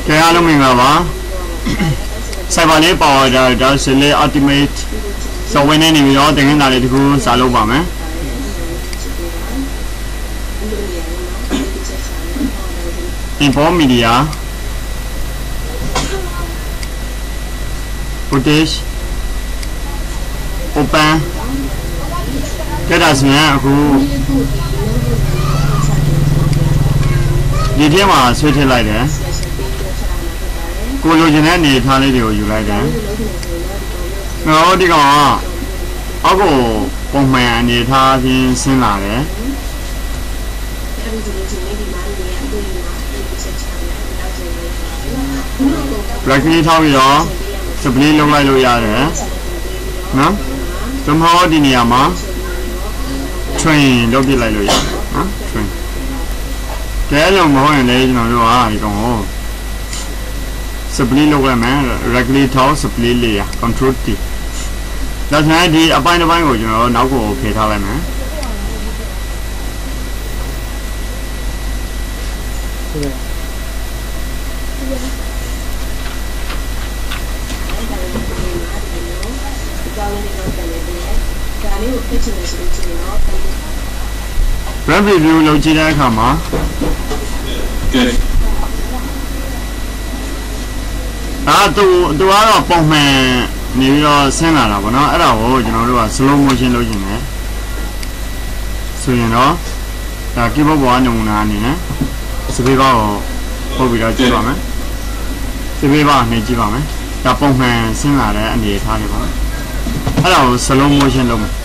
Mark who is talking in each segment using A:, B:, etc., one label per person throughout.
A: အားလုံးမင်္ဂလာပါစိုက်ပါလေးပါဒါဆလေ ultimate ဆိုဝင်နေပြီးတော့တင်ခင်းသားလေးတခုစာလုပ်ပါမယ်import media footage open ကြည့်တာဆိုရင်အခုဒီထဲမှာဆွဲထည့်လိုက်တယ်ကိုလိုချင်တဲ့အနေထားလေးတွေကိုယူလိုက်တယ်။နောက်ဒီကောင်ကအောက်ကိုပုံမှန်အနေထားချင်းဆင်းလာတယ်။ black လေးထောက်ပြီးတော့ split လုံးလိုက်လို့ရတယ်။နော်။ဒီမှာဒီနေရာမှာ train လုပ်ပြလိုက်လို့ရတယ်နော် train ကဲလို့မဟုတ်ရင်လည်းကျွန်တော်တို့ကဒီကောင်ကိုsplit လုပ်လိုက်မယ် regulate ထောက် split layer control T ဒါဆိုရင်ဒီအပိုင်းတစ်ပိုင်းကိုကျွန်တော်တို့နောက်ကိုဖယ်ထားလိုက်မယ်run review လုပ်ကြည့်တဲ့အခါမှာသူကတော့ပုံမှန်နေပြီးတော့ဆင်းလာတာပေါ့နော်အဲ့ဒါကိုကျွန်တော်တို့က slow motion လုပ်ခြင်းနဲ့ဆိုရင်တော့ဒါ keyboard ပေါ်ကနမူနာအနေနဲ့ space bar ကိုပုတ်ပြီးတော့ကြည့်ပါမယ် space bar နဲ့ကြည့်ပါမယ်ဒါပုံမှန်ဆင်းလာတဲ့အနေအထားတွေပါအဲ့ဒါကို slow motion လုပ်မယ်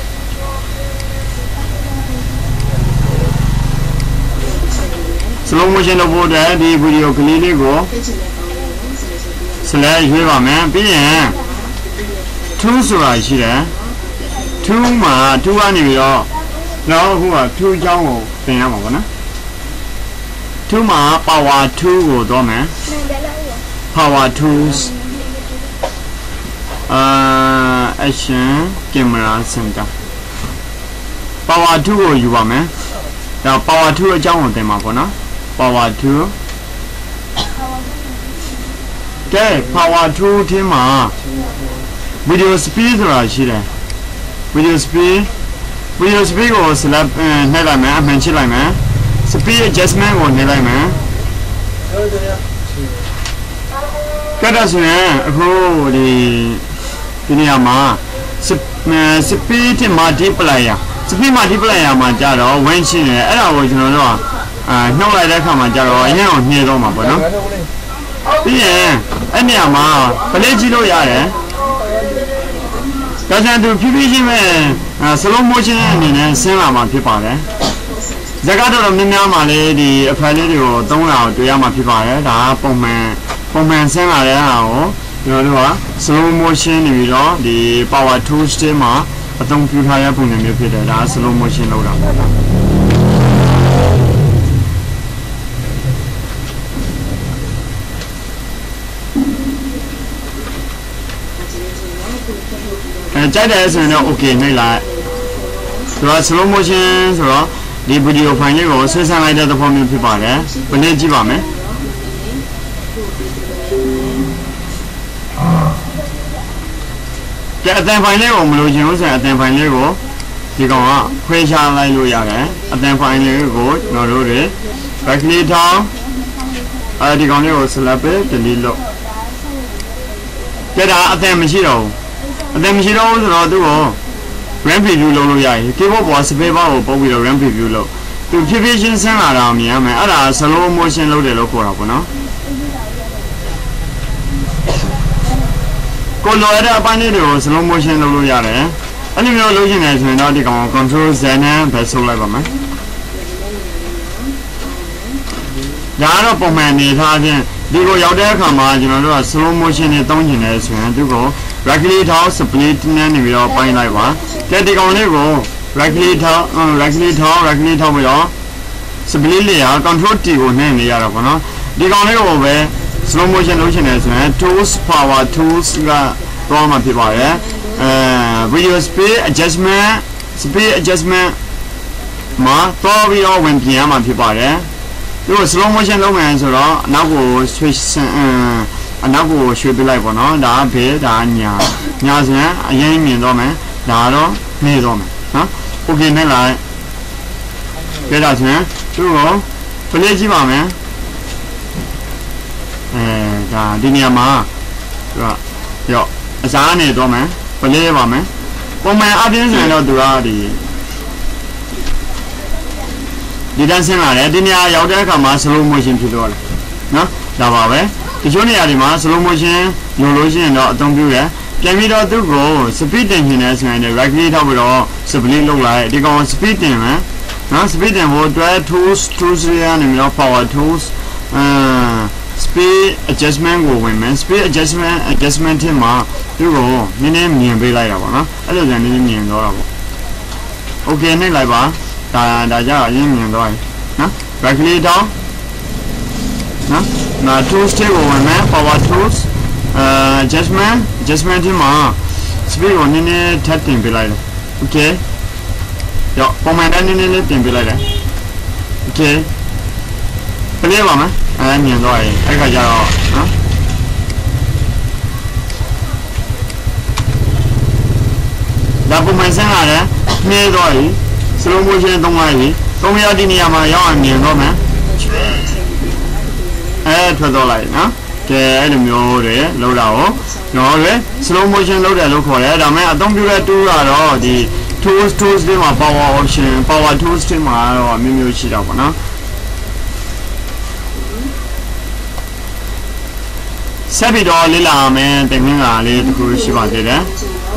A: slow motion လုပ်ဖို့အတွက်ဒီဗီဒီယိုကလေးလေးကိုselect ရွေးပါမယ်ပြီးရင် tool ဆိုတာရှိတယ် tool မှာ tool ကနေပြီးတော့နောက်အခုက tool အကြောင်းကိုသင်ရမှာပေါ့နော် tool မှာ power tool ကိုတော့မယ် power tools action camera center power tool ကိုယူပါမယ်ဒါ power tool အကြောင်းကိုသင်မှာပေါ့နော် power toolကဲ power tool ထဲမှာ video speed ဆိုတာရှိတယ် video speed ကို select နှိပ်လိုက်မယ်အမှန်ချစ်လိုက်မယ် speed adjustment ကိုနှိပ်လိုက်မယ်ကဲဒါဆိုရင်အခုဒီနေရာမှာ speed multiplier မှာကြတော့ when ရှိနေတယ်အဲ့ဒါကိုကျွန်တော်တို့ကနှုတ်လိုက်တဲ့အခါမှာကြတော့အရင်ကိုနှိပ်တော့မှာပေါ့နော်ပြီးရင်အဲ့နေရာမှာပလေးကြည့်လို့ရတယ်ဒါကြောင့်သူဖြည်းဖြည်းချင်းပဲ slow motion အနေနဲ့ဆင်းလာမှာဖြစ်ပါတယ်ဇက်ကတော့များများမှာလေဒီအဖက်လေးတွေကိုသုံးလာအောင်တွေ့ရမှာဖြစ်ပါတယ်ဒါကပုံမှန်ဆင်းလာတဲ့ဟာကိုကျွန်တော်တို့က slow motion နေပြီးတော့ဒီ power tools တွေမှာအသုံးပြုထားတဲ့ပုံစံမျိုးဖြစ်တယ်ဒါက slow motion လောက်တာပေါ့နော်ကြိုက်တယ်ဆိုရင်တော့ okay နှိပ်လိုက်ဆိုတော့ slow motion ဆိုတော့ဒီ video file လေးကိုဆွဲဆန်းလိုက်တဲ့သဘောမျိုးဖြစ်ပါတယ်ဘယ်နဲ့ကြည့်ပါမယ်ကြည့်အတန် file လေးကိုမလို့ချင်လို့ဆိုရင်အတန် file လေးကိုဒီကောင်ကခွဲခြားလိုက်လို့ရတယ်အတန် file လေးကိုကျွန်တော်တို့တွေ right click ထောင်းဒီကောင်လေးကို select ပဲ delete လုပ်ကြည့်တာအတန်မရှိတော့ဘူးအတန်မရှိတော့ဘူးဆိုတော့သူ့ကို RAM preview လုပ်လို့ရတယ် keyboard ပေါ် space bar ကိုပုတ်ပြီးတော့ RAM preview လုပ်သူဖြည်းဖြည်းချင်းဆင်းလာတာမြင်ရမယ်အဲ့ဒါ slow motion လုပ်တယ်လို့ခေါ်တာပေါ့နော်ကိုလိုရတဲ့အပိုင်းလေးတွေကို slow motion လုပ်လို့ရတယ်အဲ့ဒီမျိုးလုပ်ချင်တယ်ဆိုရင်တော့ဒီကောင် control Z နဲ့ပဲဆုပ်လိုက်ပါမယ်ဒါကတော့ပုံမှန်အနေထားချင်းဒီကိုရောက်တဲ့အခါမှာကျွန်တော်တို့က slow motion နဲ့သုံးချင်တယ်ဆိုရင်သူကို right click ထောက် split နဲ့နေပြီးတော့ပိုင်းလိုက်ပါကဲဒီကောင်လေးကို right click ထောက်ပြီးတော့ split layer control T ကိုနှိပ်နေရတာပေါ့နော်ဒီကောင်လေးကိုပဲ slow motion လုပ်ချင်တယ်ဆိုရင် tools power tools ကတော့မှဖြစ်ပါတယ်video speed adjustment မှာတော့ပြီးတော့ဝင်ပြင်ရမှာဖြစ်ပါတယ်သူက slow motion လုပ်မယ်ဆိုတော့အနောက်ကို switch အနောက်ကိုရွှေ့ပြလိုက်ပေါ့နော်ဒါကဘေးဒါကညာဆိုရင်အရင်မြင်တော့မယ်ဒါကတော့နေတော့မယ်နော် okay နဲ့လိုက်ကြည့်တာဆိုရင်သူ့ကိုပလေးကြည့်ပါမယ်ဒါဒီနေရာမှာသူကရော့အစားနေတော့မယ်ပလေးပါမယ်ပုံမှန်အပြင်းဆိုရင်တော့သူကဒီတန်းဆင်းလာတယ်ဒီနေရာရောက်တဲ့အခါမှာ slow motion ဖြစ်တော့တယ်နော်ဒါပါပဲဒီချိုးနေရာဒီမှာ slow motion လိုလို့ရှိရင်တော့အသုံးပြုရပြန်ပြီးတော့သူ့ကို speed တင်နေတယ်ဆိုရင်လည်း right click ထောက်ပြီးတော့ split လုပ်လိုက်ဒီကောင် speed တင်မယ်နော် speed တင်ဖို့အတွက် tools ရနေပြီးတော့ power tools speed adjustment ကိုဝင်မယ် speed adjustment ထဲမှာသူ့ကိုနည်းနည်းမြင်ပေးလိုက်တာပေါ့နော်အဲ့လိုဆိုရင်နည်းနည်းမြင်တော့တာပေါ့ okay နှိပ်လိုက်ပါဒါကြအရင်မြင်တော့နော် right click ထောက်နော်နာ tools တွေကိုဝင်မယ် power tools adjustment ထဲမှာ speed ကိုနည်းနည်းထပ်တင်ပေးလိုက်တယ် okay ရောပုံမှန်တိုင်းနည်းနည်းလေးတင်ပေးလိုက်တယ် okay ပလေးပါမယ်မြင်တော့အဲ့ခါကျတော့နော်ဒါပုံမှန်ဆင်းလာတယ်နှေးတော့ slow motion သုံးလိုက်3ရောက်ဒီနေရာမှာရောက်အောင်မြင်တော့မယ်ထွက်တော့လိုက်နော်ကဲအဲ့လိုမျိုးတွေလောက်တာကိုနော်လေ slow motion လောက်တယ်လို့ခေါ်တယ်ဒါပေမဲ့အသုံးပြုတဲ့ tool ကတော့ဒီ tools တွေမှာ power option power tools တွေမှာတော့မျိုးမျိုးရှိတော့ပေါ့နော်ဆက်ပြီးတော့လေ့လာမယ်တင်ခင်းကလေးတစ်ခုရှိပါသေးတယ်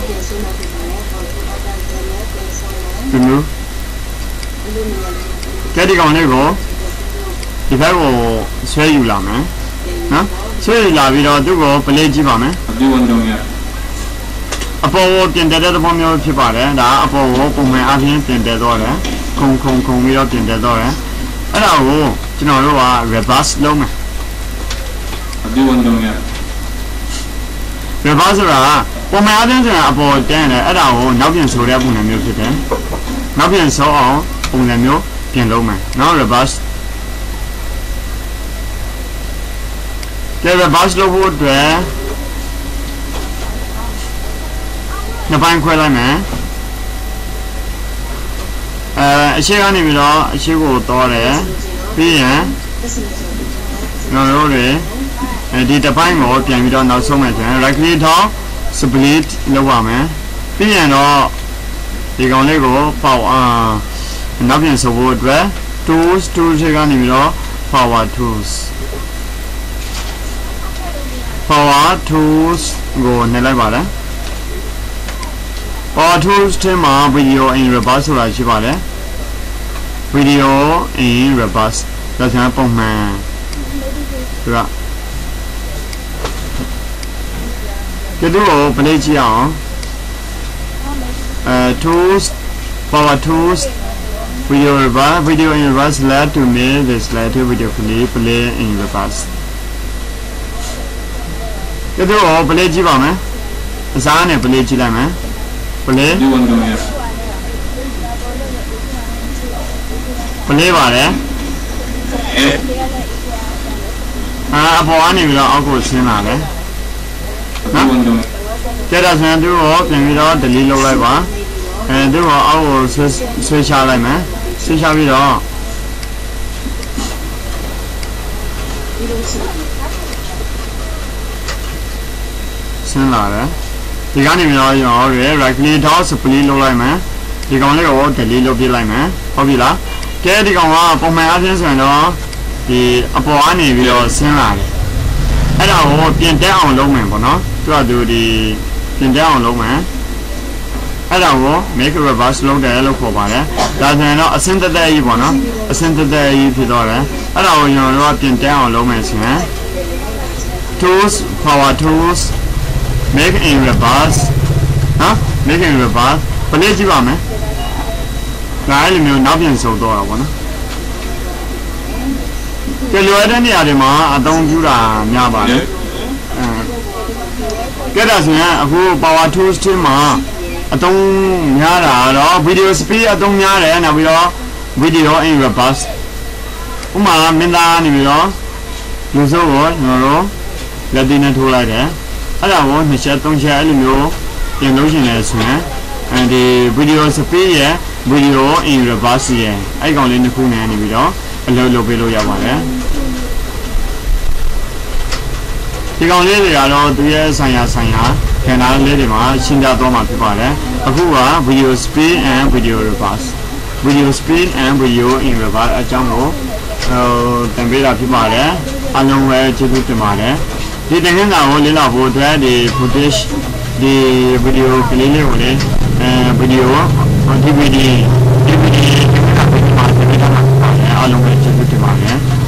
A: ဒီလိုကဲဒီကောင်လေးကိုဒီဘက်ကိုဆွဲယူလာမယ်နော်ဆွဲယူလာပြီးတော့သူ့ကိုပလေးကြည့်ပါမယ်အပေါ်ကိုပြင်တဲ့တဲ့ပုံမျိုးဖြစ်ပါတယ်ဒါအပေါ်ကိုပုံမှန်အပြင်ပြင်တဲ့တော့တယ်ခုံပြီးတော့ပြင်တဲ့တော့တယ်အဲ့ဒါကိုကျွန်တော်တို့က reverse လုပ်မယ်reverse ဆိုတာပုံမှန်အပြင်ဆိုရင်အပေါ်တန်းတယ်အဲ့ဒါကိုနောက်ပြန်ဆိုတဲ့ပုံစံမျိုးဖြစ်တယ်နောက်ပြန်ဆိုအောင်ပုံစံမျိုးပြင်လုပ်မယ်နော် reverse ကဲ reverse လုပ်ဖို့အတွက်နှစ်ပိုင်းခွဲလိုက်မယ်အရှိကနေပြီးတော့အရှိကိုတော့တယ်ပြီးရင်နော်တို့တွေဒီတစ်ပိုင်းကိုပြန်ပြီးတော့နောက်ဆုံးမယ်ဆိုရင် right click ထောက် split လုပ်ပါမယ်ပြီးရင်တော့ဒီကောင်လေးကိုပေါက်နောက်ပြန်ဆိုဖို့အတွက် tools ကနေပြီးတော့ power tools ကိုနှိပ်လိုက်ပါလား power tools ထဲမှာ video in reverse ဆိုတာရှိပါတယ် video in reverse ဒါဆိုရင်ပုံမှန်သူကဒီလိုကိုပလေးကြည့်အောင်tools power tools video in reverse led to me this led to video play in reverse ဒီလိုကိုပလေးကြည့်ပါမယ်အစားနဲ့ပလေးကြည့်လိုက်မယ်ပလေးပါတယ်အပေါ်ကနေပြီးတော့အောက်ကိုဆင်းလာတယ်နော်ကြည့်တာဆိုရင်သူ့ကိုပြန်ပြီးတော့ delete လုပ်လိုက်ပါသူ့ကိုအောက်ကိုဆွဲချလိုက်မယ်ဆွဲချပြီးတော့ဆင်းလာတယ်ဒီကနေပြီးတော့ရော right click ထောက် split လုပ်လိုက်မယ်ဒီကောင်လေးကို delete လုပ်ပြလိုက်မယ်ဟုတ်ပြီလားကဲဒီကောင်ကပုံမှန်အဖြစ်ဆိုရင်တော့ဒီအပေါ်ကနေပြီးတော့ဆင်းလာတယ်အဲ့ဒါကိုပြင်တက်အောင်လုပ်မယ်ပေါ့နော်သူကဒီပြင်တက်အောင်လုပ်မယ်အဲ့ဒါကို make reverse လုပ်တယ်လို့ခေါ်ပါတယ်ဒါဆိုရင်တော့အစင်းတက်တက်ကြီးပေါ့နော်အစင်းတက်တက်ကြီးဖြစ်တော့တယ်အဲ့ဒါကိုကျွန်တော်တို့ကပြင်တက်အောင်လုပ်မယ်ဆိုရင် tools power tools make in reverse make in reverse ဘယ်လိုကြည့်ပါမယ်ဒါအဲ့လိုမျိုးနောက်ပြန်ဆုပ်တော့တာပေါ့နော်ကြလွယ်တဲ့နေရာတွေမှာအသုံးပြုတာများပါတယ်ကဲဒါဆိုရင်အခု power tools ထဲမှာအသုံးများတာတော့ video speed အသုံးများတယ်နောက်ပြီးတော့ video in reverse ဥ嘛明达你比咯，有时候我来对那出来的，我那些东西里面电脑现在存，的 video speed 也 video in reverse 也，讲的那可能你比咯，老背要完了。这讲的这样咯，对呀，三亚，看那里的嘛，新加坡嘛，对吧嘞？video speed and video reverse。video speed and video in reverse 讲我等别的批发嘞，弄为制度的嘛嘞。你等下我领导部对的 footage 的 video 可以嘞我嘞，video DVD 嘛，这边嘛，弄为制度的嘛嘞。